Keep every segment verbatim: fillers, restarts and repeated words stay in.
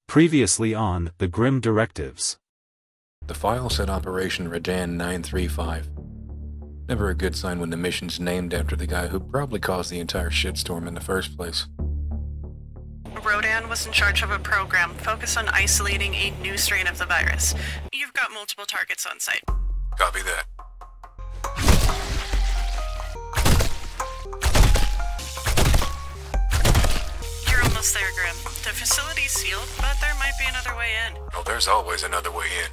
Previously on the Grimm Directives. The file said Operation Rodan nine three five. Never a good sign when the mission's named after the guy who probably caused the entire shitstorm in the first place. Rodan was in charge of a program focused on isolating a new strain of the virus. You've got multiple targets on site. Copy that. You're almost there, Grimm. The facility's sealed, but there might be another way in. Oh, there's always another way in.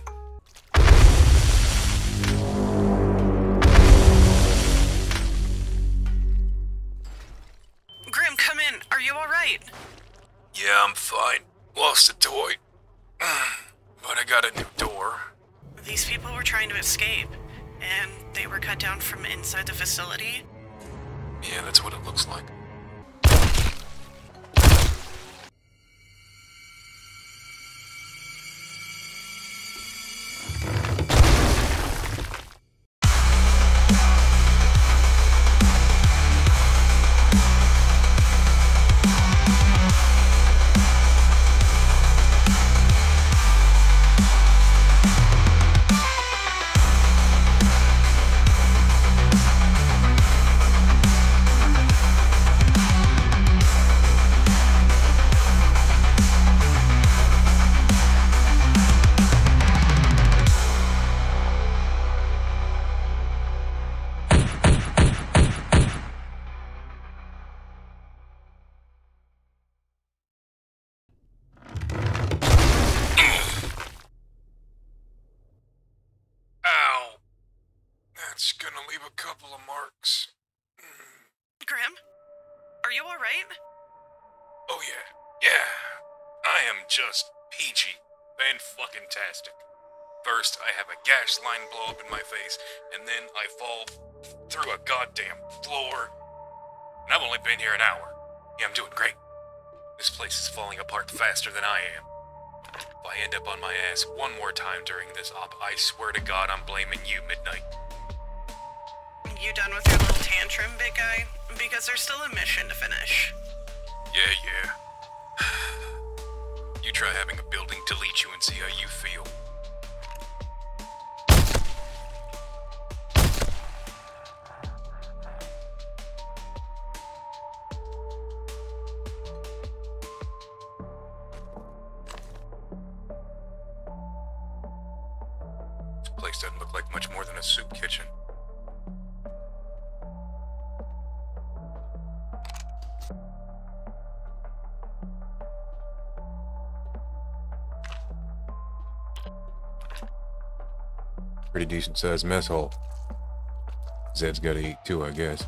Grimm, come in. Are you alright? Yeah, I'm fine. Lost a toy. But I got a new door. These people were trying to escape, and they were cut down from inside the facility. Yeah, that's what it looks like. It's gonna leave a couple of marks. Grimm? Are you alright? Oh yeah, yeah. I am just peachy. Fan-fucking-tastic. First, I have a gash line blow up in my face, and then I fall through a goddamn floor. And I've only been here an hour. Yeah, I'm doing great. This place is falling apart faster than I am. If I end up on my ass one more time during this op, I swear to God I'm blaming you, Midnight. You done with your little tantrum, big guy? Because there's still a mission to finish. Yeah, yeah. You try having a building delete you and see how you feel. This place doesn't look like much more than a soup kitchen. Pretty decent sized mess hall. Zed's gotta eat too, I guess.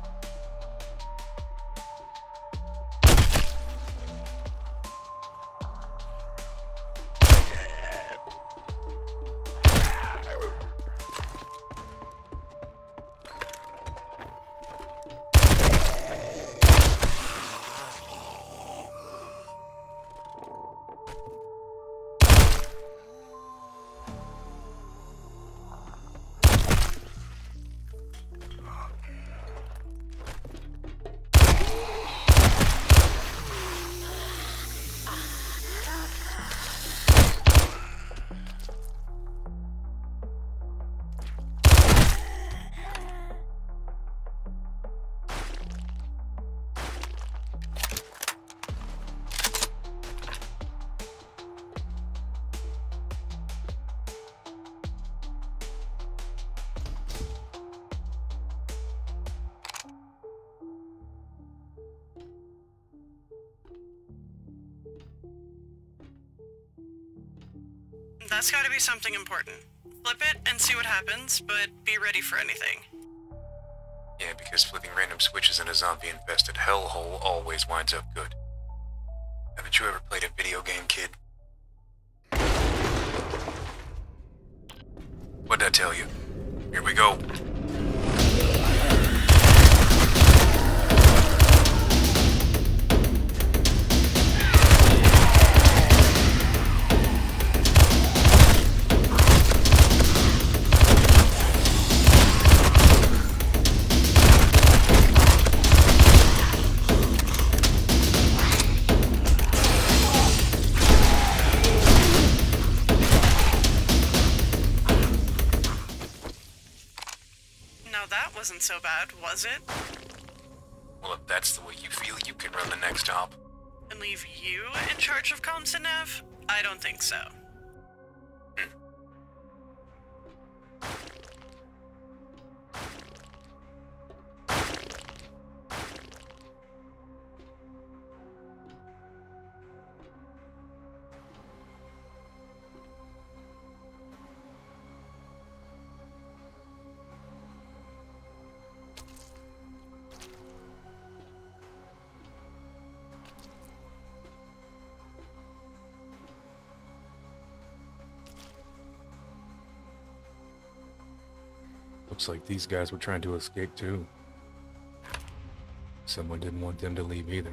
That's gotta be something important. Flip it and see what happens, but be ready for anything. Yeah, because flipping random switches in a zombie-infested hellhole always winds up good. Haven't you ever played a video game, kid? What'd I tell you? Here we go. wasn't so bad, was it? Well, if that's the way you feel, you can run the next hop. And leave you in charge of comms and nav? I don't think so. Hmm. Looks like these guys were trying to escape too. Someone didn't want them to leave either.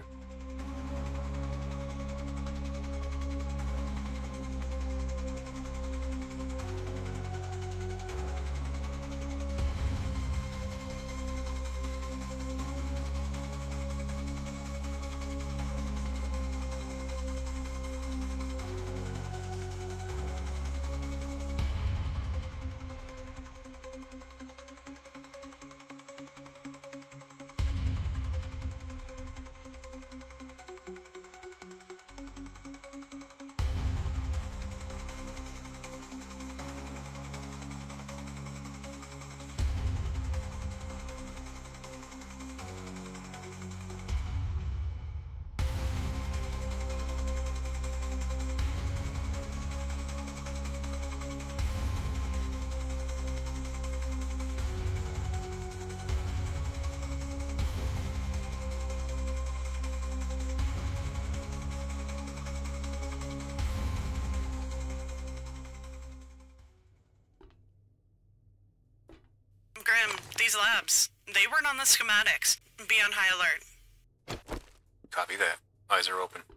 Grimm, these labs, they weren't on the schematics. Be on high alert. Copy that. Eyes are open.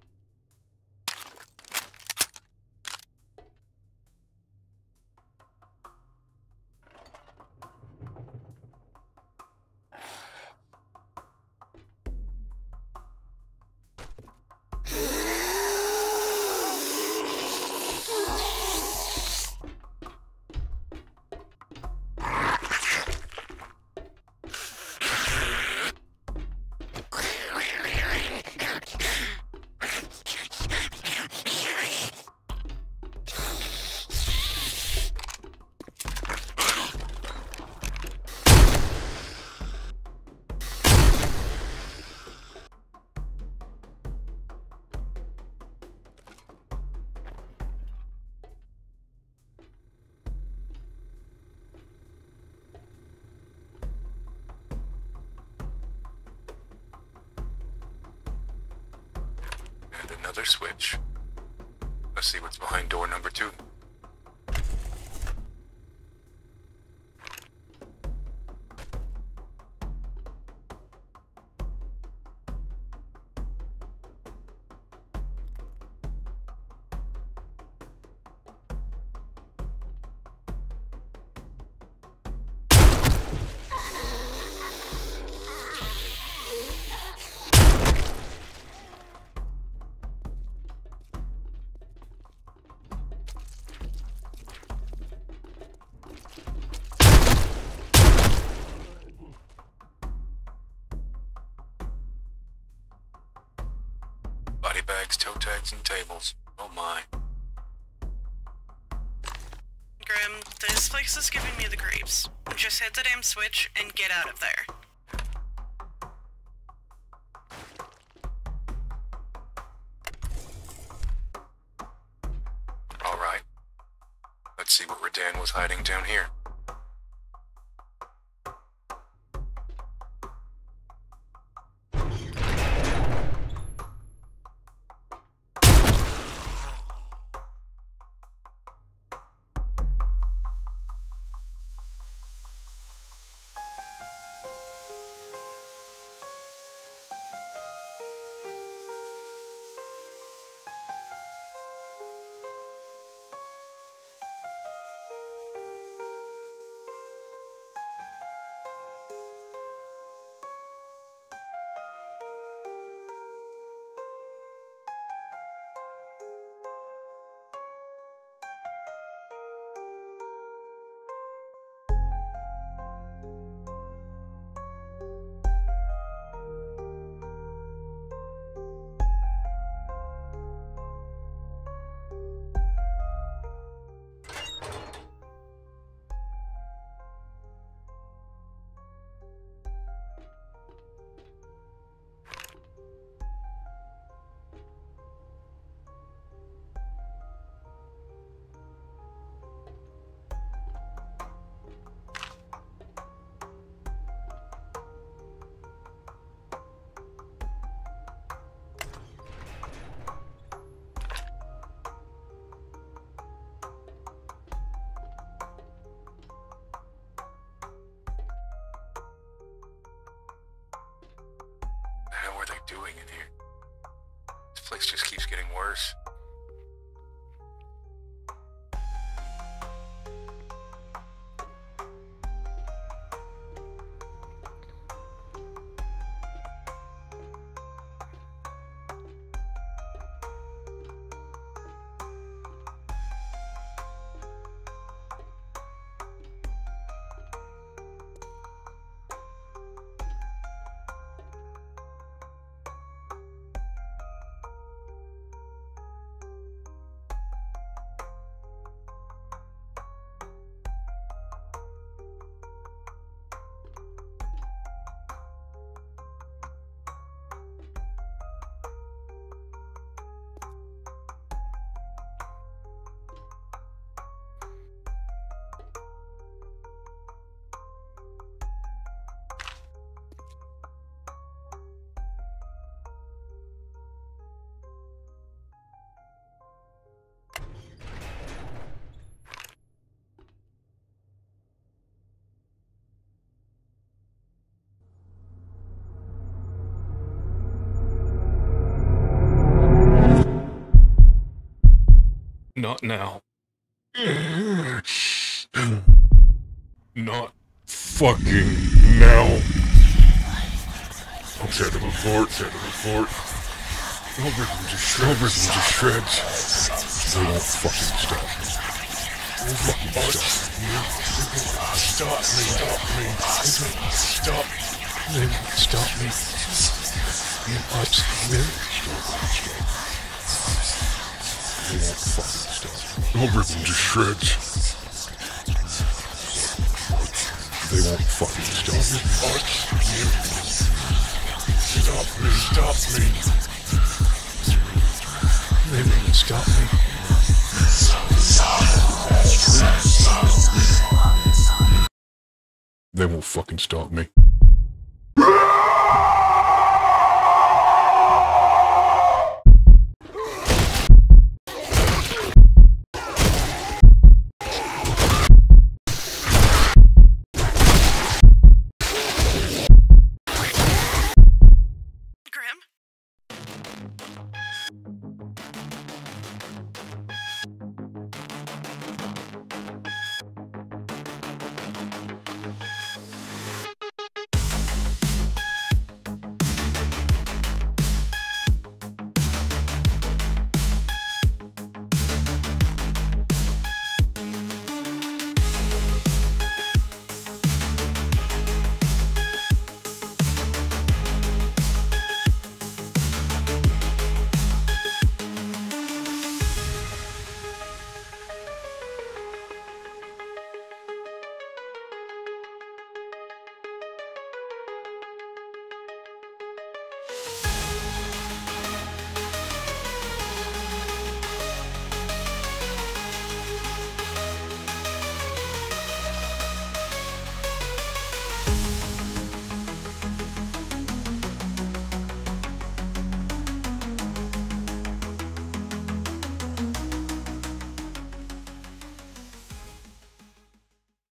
Another switch. Let's see what's behind door number two. Body bags, toe tags, and tables. Oh my. Grimm, this place is giving me the creeps. Just hit the damn switch and get out of there. Alright. Let's see what Rodan was hiding down here. place just keeps getting worse. Not now. Not fucking now. Set of a fort, set of a fort. I'll rip them to shreds. I'll rip them to shreds. They won't fucking stop me. They won't fucking stop me. Stop me. Stop me. They won't stop me. They won't stop me. They won't fucking stop me. I'll rip them to shreds. They won't fucking stop me. Stop me, stop me. They won't stop me. They won't fucking stop me.